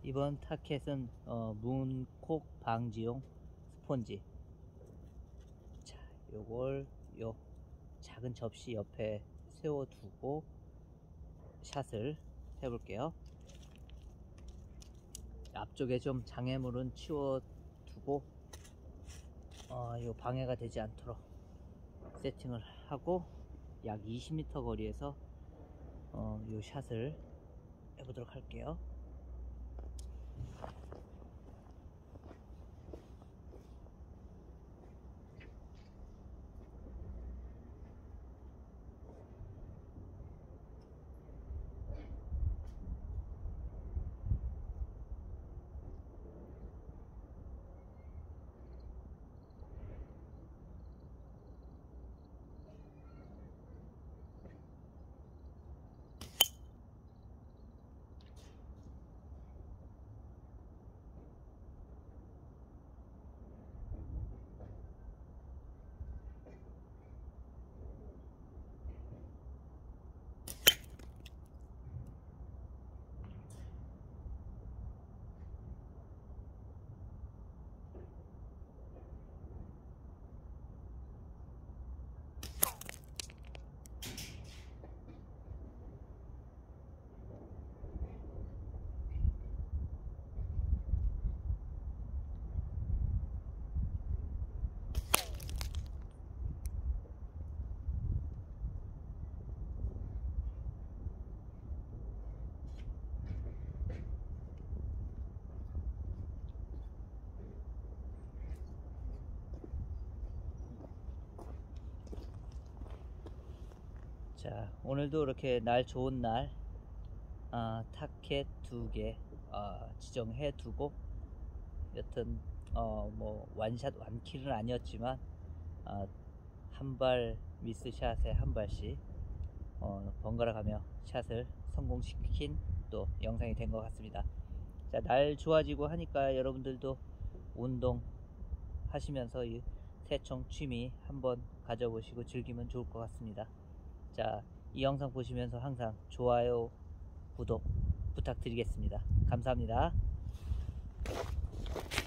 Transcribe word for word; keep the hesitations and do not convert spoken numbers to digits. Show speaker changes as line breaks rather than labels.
이번 타켓은 어, 문콕 방지용 스폰지. 자, 요걸 요 작은 접시 옆에 세워두고 샷을 해볼게요. 앞쪽에 좀 장애물은 치워두고 어, 요 방해가 되지 않도록 세팅을 하고 약 이십 미터 거리에서 어, 요 샷을 해보도록 할게요. 자, 오늘도 이렇게 날 좋은 날 어, 타켓 두 개 어, 지정해 두고 여튼 어, 뭐 완샷 완킬은 아니었지만 어, 한 발 미스샷에 한 발씩 어, 번갈아 가며 샷을 성공시킨 또 영상이 된 것 같습니다. 자, 날 좋아지고 하니까 여러분들도 운동 하시면서 이 새총 취미 한번 가져보시고 즐기면 좋을 것 같습니다. 자, 이 영상 보시면서 항상 좋아요, 구독 부탁드리겠습니다. 감사합니다.